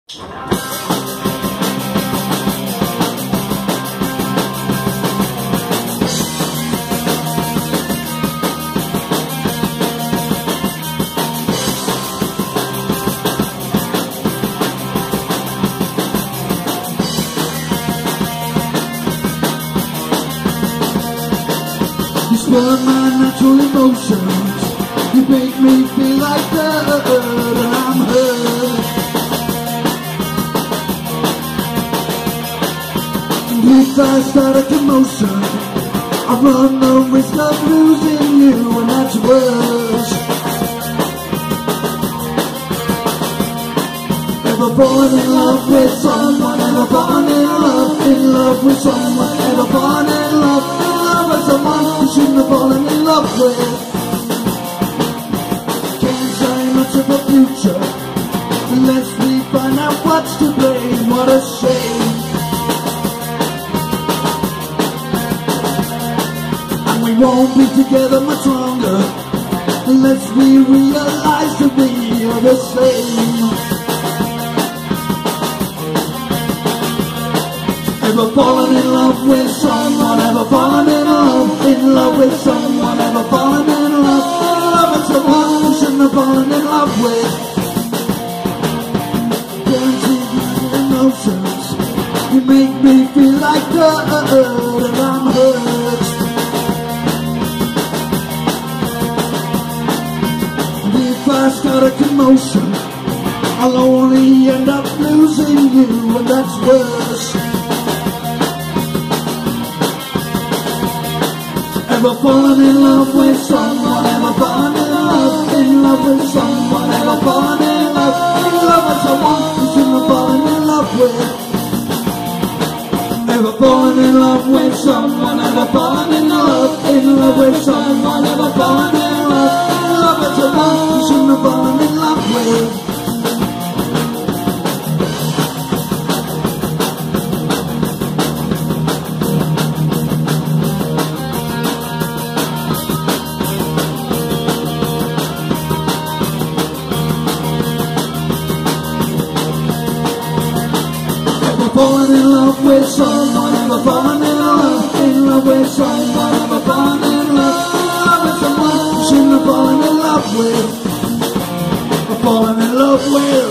You spoil my natural emotions. You make me feel like dirt, and I'm hurt. And if I start a commotion, I run the risk of losing you, and that's worse. Ever fallen in love with someone? Ever fallen in love with someone? Ever fallen in love with someone you shouldn't have fallen in love with? Can't say much of a future unless we find out what's to blame. What a shame. And we won't be together much longer unless we realize that we are the same. Ever fallen in love with someone? Ever fallen in love with someone? Ever fallen in love with someone you shouldn't have fallen in love with? Guaranteed emotions. You make me feel like dirt, and I'm hurt. And if I start a commotion, I'll only end up losing you, and that's worse. Ever fallen in love with someone? Ever fallen in love with someone? Ever fallen in love with someone you shouldn't have fallen in love with? Ever fallen in love with someone? Ever fallen in love with someone? Ever fallen in love with someone you shouldn't have fallen in love with? Fallen in love with someone, ever fallen in love with someone, ever fallen in love with someone you shouldn't have fallen in love with, or fallen in love with.